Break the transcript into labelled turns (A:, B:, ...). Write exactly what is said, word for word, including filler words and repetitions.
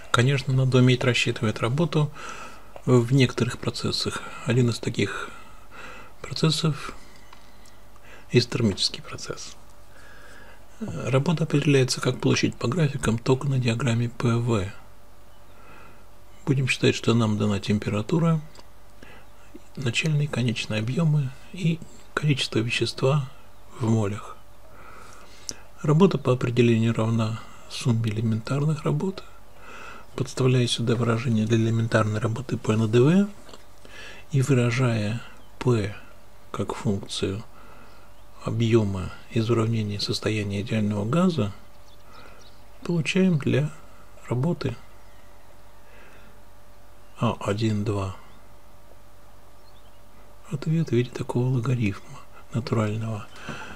A: Конечно, надо уметь рассчитывать работу в некоторых процессах. Один из таких процессов – изотермический процесс. Работа определяется как площадь по графикам только на диаграмме пэ вэ. Будем считать, что нам дана температура, начальные и конечные объемы и количество вещества в молях. Работа по определению равна сумме элементарных работ. Подставляя сюда выражение для элементарной работы P на dV и выражая P как функцию объема из уравнения состояния идеального газа, получаем для работы А один, два ответ в виде такого логарифма натурального.